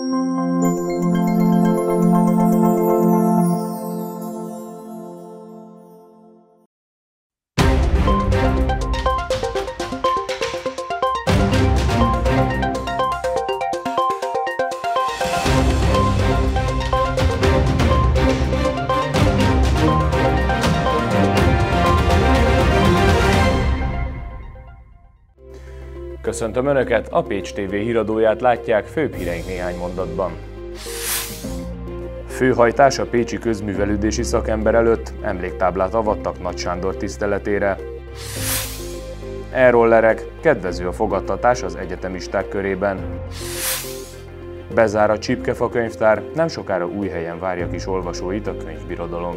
Köszöntöm Önöket, a Pécs TV híradóját látják, főbb híreink néhány mondatban. Főhajtás a pécsi közművelődési szakember előtt, emléktáblát avattak Nagy Sándor tiszteletére. E-rollerek, kedvező a fogadtatás az egyetemisták körében. Bezár a Csipkefa könyvtár, nem sokára új helyen várja kis olvasóit a könyvbirodalom.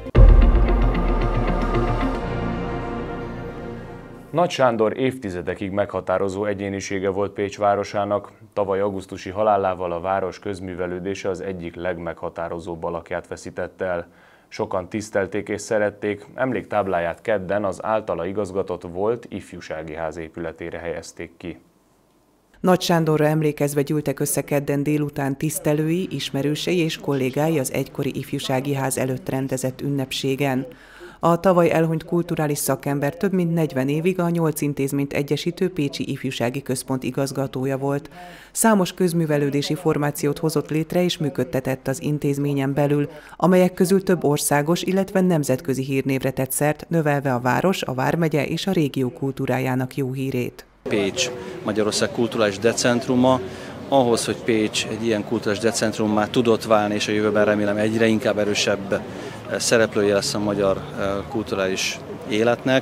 Nagy Sándor évtizedekig meghatározó egyénisége volt Pécs városának, tavaly augusztusi halálával a város közművelődése az egyik legmeghatározóbb alakját veszítette el. Sokan tisztelték és szerették, emléktábláját kedden az általa igazgatott volt ifjúsági ház épületére helyezték ki. Nagy Sándorra emlékezve gyűltek össze kedden délután tisztelői, ismerősei és kollégái az egykori ifjúsági ház előtt rendezett ünnepségen. A tavaly elhunyt kulturális szakember több mint 40 évig a 8 intézményt egyesítő Pécsi Ifjúsági Központ igazgatója volt. Számos közművelődési formációt hozott létre és működtetett az intézményen belül, amelyek közül több országos, illetve nemzetközi hírnévre tett szert, növelve a város, a vármegye és a régió kultúrájának jó hírét. Pécs Magyarország kulturális decentruma, ahhoz, hogy Pécs egy ilyen kulturális decentrummá tudott válni, és a jövőben remélem egyre inkább erősebb szereplője lesz a magyar kulturális életnek.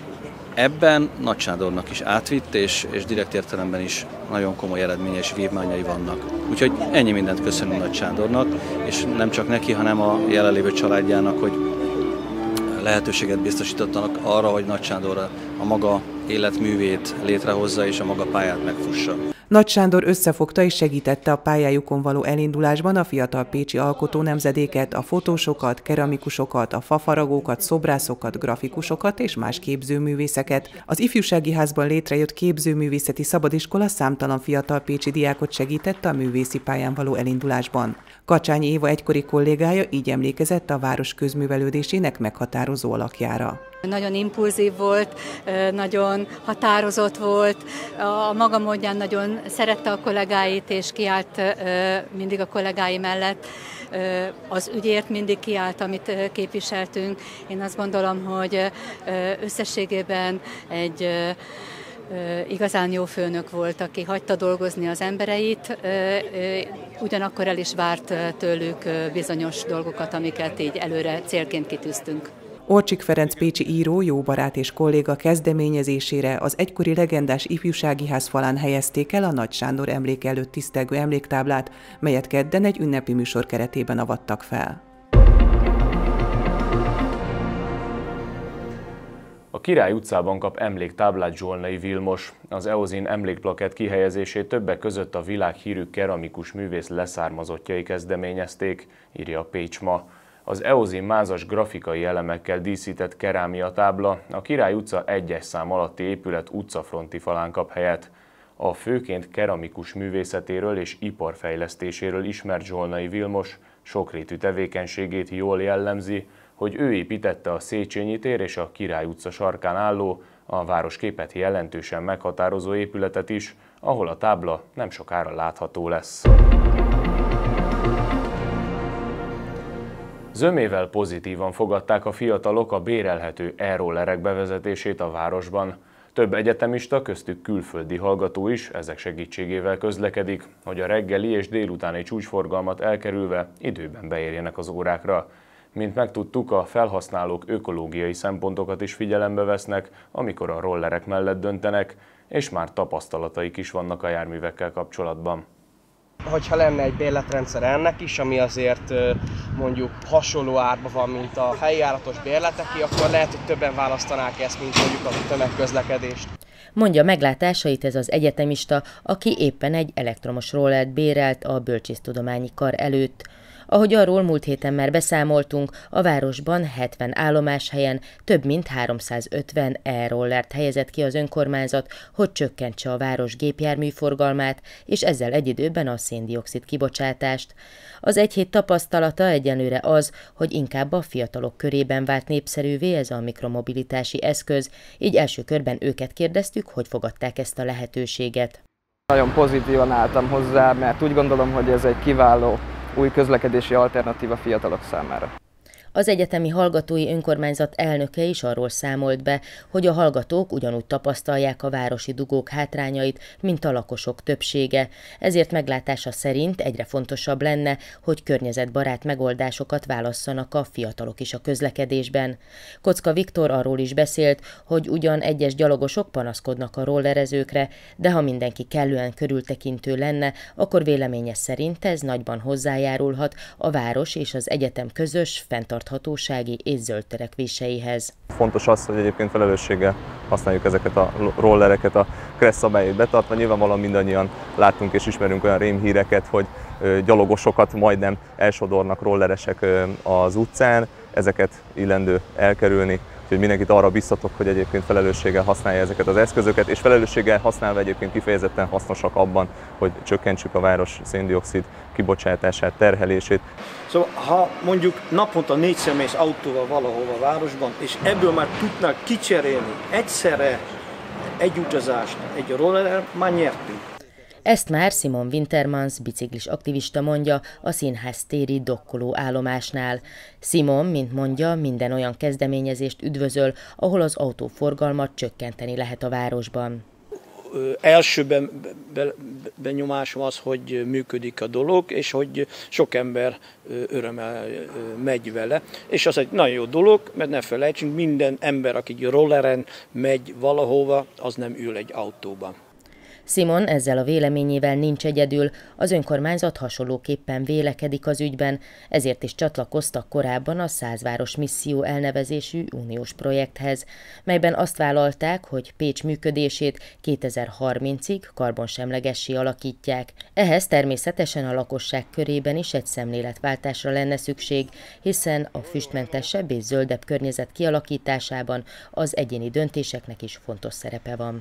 Ebben Nagy Sándornak is átvitt, és direkt értelemben is nagyon komoly eredménye és vívmányai vannak. Úgyhogy ennyi mindent köszönünk Nagy Sándornak, és nem csak neki, hanem a jelenlévő családjának, hogy lehetőséget biztosítottak arra, hogy Nagy Sándor a maga életművét létrehozza és a maga pályát megfussa. Nagy Sándor összefogta és segítette a pályájukon való elindulásban a fiatal pécsi alkotó nemzedéket, a fotósokat, keramikusokat, a fafaragókat, szobrászokat, grafikusokat és más képzőművészeket. Az ifjúsági házban létrejött képzőművészeti szabadiskola számtalan fiatal pécsi diákot segítette a művészi pályán való elindulásban. Kacsányi Éva egykori kollégája így emlékezett a város közművelődésének meghatározó alakjára. Nagyon impulzív volt, nagyon határozott volt, a maga módján nagyon szerette a kollégáit, és kiállt mindig a kollégái mellett. Az ügyért mindig kiállt, amit képviseltünk. Én azt gondolom, hogy összességében egy igazán jó főnök volt, aki hagyta dolgozni az embereit, ugyanakkor el is várt tőlük bizonyos dolgokat, amiket így előre célként kitűztünk. Orcsik Ferenc pécsi író, jó barát és kolléga kezdeményezésére az egykori legendás ifjúsági ház falán helyezték el a Nagy Sándor emléke előtt tisztelgő emléktáblát, melyet kedden egy ünnepi műsor keretében avattak fel. A Király utcában kap emléktáblát Zsolnai Vilmos. Az Eozin emlékplakett kihelyezését többek között a világhírű keramikus művész leszármazottjai kezdeményezték, írja a Pécs Ma. Az Eozin mázas grafikai elemekkel díszített kerámiatábla a Király utca 1-es szám alatti épület utcafronti falán kap helyet. A főként keramikus művészetéről és iparfejlesztéséről ismert Zsolnai Vilmos sokrétű tevékenységét jól jellemzi, hogy ő építette a Széchenyi tér és a Király utca sarkán álló, a városképet jelentősen meghatározó épületet is, ahol a tábla nem sokára látható lesz. Zömével pozitívan fogadták a fiatalok a bérelhető e-rollerek bevezetését a városban. Több egyetemista, köztük külföldi hallgató is ezek segítségével közlekedik, hogy a reggeli és délutáni csúcsforgalmat elkerülve időben beérjenek az órákra. Mint megtudtuk, a felhasználók ökológiai szempontokat is figyelembe vesznek, amikor a rollerek mellett döntenek, és már tapasztalataik is vannak a járművekkel kapcsolatban. Hogyha lenne egy bérletrendszer ennek is, ami azért mondjuk hasonló árban van, mint a helyjáratos bérleteké, akkor lehet, hogy többen választanák ezt, mint mondjuk a tömegközlekedést. Mondja meglátásait ez az egyetemista, aki éppen egy elektromos rollert bérelt a Bölcsésztudományi Kar előtt. Ahogy arról múlt héten már beszámoltunk, a városban 70 állomáshelyen több mint 350 e-rollert helyezett ki az önkormányzat, hogy csökkentse a város gépjárműforgalmát, és ezzel egy időben a szén-dioxid kibocsátást. Az egy hét tapasztalata egyenlőre az, hogy inkább a fiatalok körében vált népszerűvé ez a mikromobilitási eszköz, így első körben őket kérdeztük, hogy fogadták ezt a lehetőséget. Nagyon pozitívan álltam hozzá, mert úgy gondolom, hogy ez egy kiváló új közlekedési alternatíva fiatalok számára. Az egyetemi hallgatói önkormányzat elnöke is arról számolt be, hogy a hallgatók ugyanúgy tapasztalják a városi dugók hátrányait, mint a lakosok többsége. Ezért meglátása szerint egyre fontosabb lenne, hogy környezetbarát megoldásokat válasszanak a fiatalok is a közlekedésben. Kocka Viktor arról is beszélt, hogy ugyan egyes gyalogosok panaszkodnak a rollerezőkre, de ha mindenki kellően körültekintő lenne, akkor véleménye szerint ez nagyban hozzájárulhat a város és az egyetem közös fenntarthatósági és zöld törekvéseihez. Fontos az, hogy egyébként felelősséggel használjuk ezeket a rollereket, a KRESZ szabályait betartva. Nyilvánvalóan mindannyian láttunk és ismerünk olyan rémhíreket, hogy gyalogosokat majdnem elsodornak rolleresek az utcán, ezeket illendő elkerülni. Úgyhogy mindenkit arra biztatok, hogy egyébként felelősséggel használja ezeket az eszközöket, és felelősséggel használva egyébként kifejezetten hasznosak abban, hogy csökkentsük a város szén-dioxid kibocsátását, terhelését. Szóval ha mondjuk naponta 4-szer mész autóval valahova a városban, és ebből már tudnak kicserélni egyszerre egy utazást egy rollerrel, már nyertünk. Ezt már Simon Wintermans biciklis aktivista mondja a színház téri dokkoló állomásnál. Simon, mint mondja, minden olyan kezdeményezést üdvözöl, ahol az autóforgalmat csökkenteni lehet a városban. Első benyomásom az, hogy működik a dolog, és hogy sok ember örömmel megy vele. És az egy nagyon jó dolog, mert ne felejtsünk, minden ember, aki rolleren megy valahova, az nem ül egy autóban. Simon ezzel a véleményével nincs egyedül, az önkormányzat hasonlóképpen vélekedik az ügyben, ezért is csatlakoztak korábban a 100 város misszió elnevezésű uniós projekthez, melyben azt vállalták, hogy Pécs működését 2030-ig karbonsemlegessé alakítják. Ehhez természetesen a lakosság körében is egy szemléletváltásra lenne szükség, hiszen a füstmentesebb és zöldebb környezet kialakításában az egyéni döntéseknek is fontos szerepe van.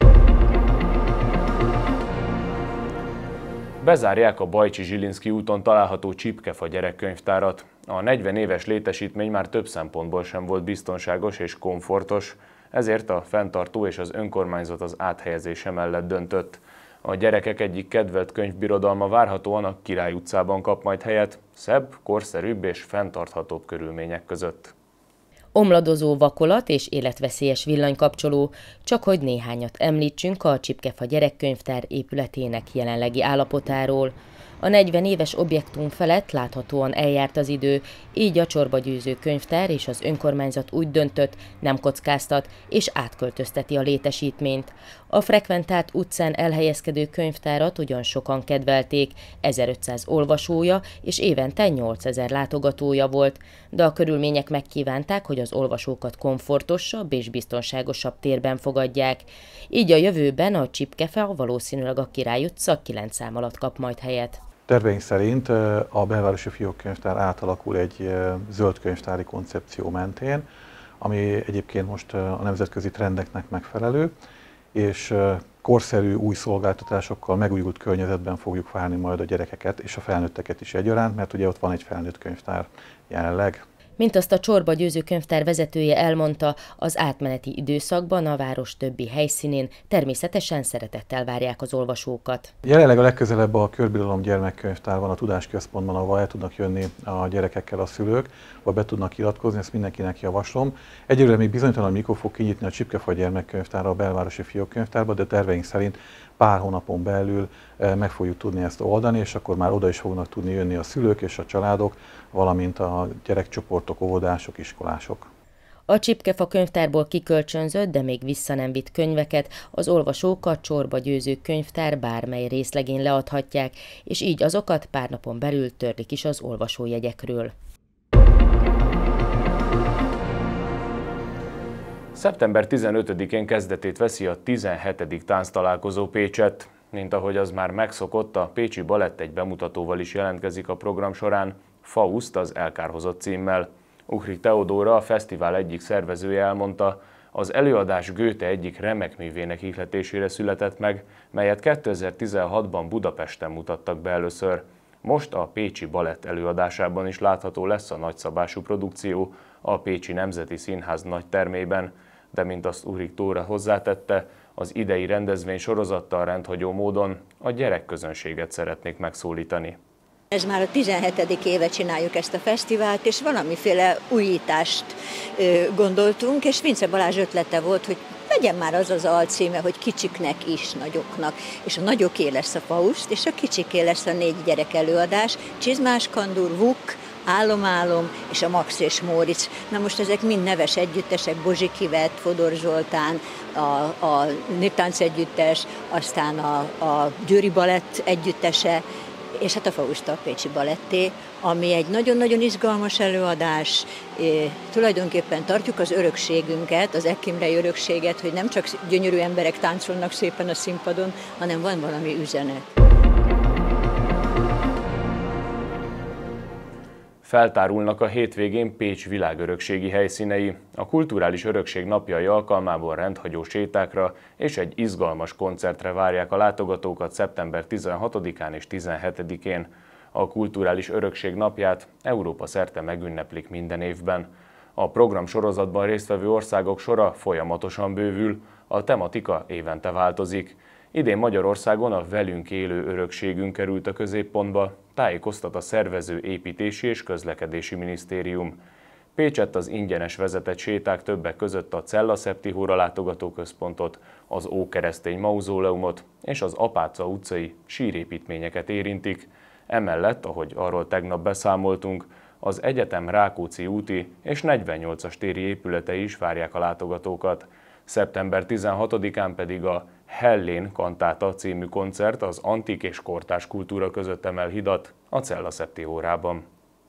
Bezárják a Bajcsi-Zsilinszky úton található Csipkefa gyerekkönyvtárat. A 40 éves létesítmény már több szempontból sem volt biztonságos és komfortos, ezért a fenntartó és az önkormányzat az áthelyezése mellett döntött. A gyerekek egyik kedvelt könyvbirodalma várhatóan a Király utcában kap majd helyet, szebb, korszerűbb és fenntarthatóbb körülmények között. Omladozó vakolat és életveszélyes villanykapcsoló, csak hogy néhányat említsünk a Csipkefa gyerekkönyvtár épületének jelenlegi állapotáról. A 40 éves objektum felett láthatóan eljárt az idő, így a csorbagyőző könyvtár és az önkormányzat úgy döntött, nem kockáztat és átköltözteti a létesítményt. A frekventált utcán elhelyezkedő könyvtárat ugyan sokan kedvelték, 1500 olvasója és évente 8000 látogatója volt, de a körülmények megkívánták, hogy az olvasókat komfortosabb és biztonságosabb térben fogadják. Így a jövőben a Csipkefa valószínűleg a Király utca 9 szám alatt kap majd helyet. Terveink szerint a belvárosi fiókkönyvtár átalakul egy zöld könyvtári koncepció mentén, ami egyébként most a nemzetközi trendeknek megfelelő, és korszerű új szolgáltatásokkal, megújult környezetben fogjuk várni majd a gyerekeket és a felnőtteket is egyaránt, mert ugye ott van egy felnőtt könyvtár jelenleg. Mint azt a Csorba Győző könyvtár vezetője elmondta, az átmeneti időszakban a város többi helyszínén természetesen szeretettel várják az olvasókat. Jelenleg a legközelebb a Körbirodalom gyermekkönyvtár van a Tudásközpontban, ahol el tudnak jönni a gyerekekkel a szülők, vagy be tudnak iratkozni, ezt mindenkinek javaslom. Egyelőre még bizonytalan, mikor fog kinyitni a Csipkefa gyermekkönyvtárra a belvárosi fiókkönyvtárba, de terveink szerint pár hónapon belül meg fogjuk tudni ezt oldani, és akkor már oda is fognak tudni jönni a szülők és a családok, valamint a gyerekcsoportok, óvodások, iskolások. A Csipkefa könyvtárból kikölcsönzött, de még vissza nem vitt könyveket az olvasók a Csorba Győző könyvtár bármely részlegén leadhatják, és így azokat pár napon belül törlik is az olvasójegyekről. Szeptember 15-én kezdetét veszi a 17. tánctalálkozó Pécsett. Mint ahogy az már megszokott, a Pécsi Balett egy bemutatóval is jelentkezik a program során, Faust az elkárhozott címmel. Uhrig Teodóra, a fesztivál egyik szervezője elmondta, az előadás Goethe egyik remek művének ihletésére született meg, melyet 2016-ban Budapesten mutattak be először. Most a Pécsi Balett előadásában is látható lesz a nagyszabású produkció a Pécsi Nemzeti Színház nagy termében, de mint azt Uhrig Tóra hozzátette, az idei rendezvény sorozattal rendhagyó módon a gyerekközönséget szeretnék megszólítani. Ez már a 17. éve csináljuk ezt a fesztivált, és valamiféle újítást gondoltunk, és Vince Balázs ötlete volt, hogy legyen már az az alcíme, hogy kicsiknek is, nagyoknak. És a nagyoké lesz a Faust, és a kicsiké lesz a 4 gyerek előadás, Csizmás Kandúr, Vuk, Álom és a Max és Móricz. Na most ezek mind neves együttesek, Bozsik Ivett, Fodor Zsoltán, a Néptánc együttes, aztán a Győri Balett együttese, és hát a Faust a Pécsi Baletté, ami egy nagyon-nagyon izgalmas előadás. Tulajdonképpen tartjuk az örökségünket, az Eck Imrei örökséget, hogy nem csak gyönyörű emberek táncolnak szépen a színpadon, hanem van valami üzenet. Feltárulnak a hétvégén Pécs világörökségi helyszínei. A Kulturális Örökség napjai alkalmából rendhagyó sétákra és egy izgalmas koncertre várják a látogatókat szeptember 16-án és 17-én. A Kulturális Örökség napját Európa szerte megünneplik minden évben. A program sorozatban résztvevő országok sora folyamatosan bővül, a tematika évente változik. Idén Magyarországon a velünk élő örökségünk került a középpontba, tájékoztat a szervező Építési és Közlekedési Minisztérium. Pécsett az ingyenes vezetett séták többek között a Cella Szeptihóra látogatóközpontot, az Ókeresztény Mauzóleumot és az Apáca utcai sírépítményeket érintik. Emellett, ahogy arról tegnap beszámoltunk, az egyetem Rákóczi úti és 48-as téri épületei is várják a látogatókat. Szeptember 16-án pedig a Hellén Kantáta című koncert az antik és kortárs kultúra között emel hidat a Cella Szeptihórában.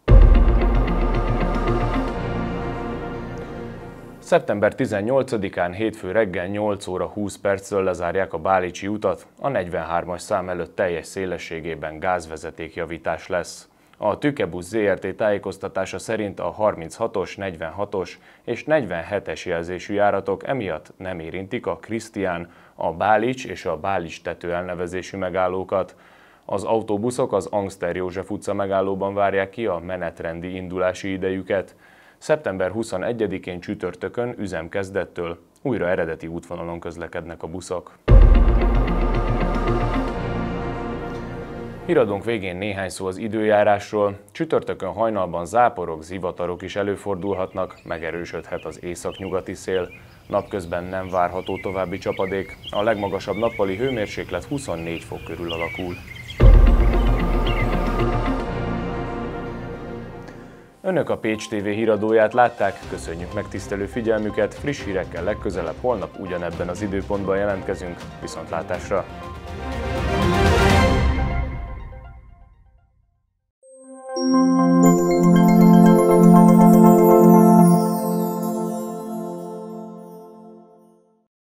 Szeptember 18-án hétfő reggel 8 óra 20 perctől lezárják a Bálicsi utat, a 43-as szám előtt teljes szélességében gázvezetékjavítás lesz. A Tükebusz ZRT tájékoztatása szerint a 36-os, 46-os és 47-es jelzésű járatok emiatt nem érintik a Krisztián, a Bálics és a Bálics-tető elnevezésű megállókat. Az autóbuszok az Angster József utca megállóban várják ki a menetrendi indulási idejüket. Szeptember 21-én csütörtökön üzemkezdettől újra eredeti útvonalon közlekednek a buszok. Híradónk végén néhány szó az időjárásról. Csütörtökön hajnalban záporok, zivatarok is előfordulhatnak, megerősödhet az északnyugati szél. Napközben nem várható további csapadék, a legmagasabb nappali hőmérséklet 24 fok körül alakul. Önök a Pécs TV híradóját látták, köszönjük megtisztelő figyelmüket, friss hírekkel legközelebb holnap ugyanebben az időpontban jelentkezünk, viszontlátásra!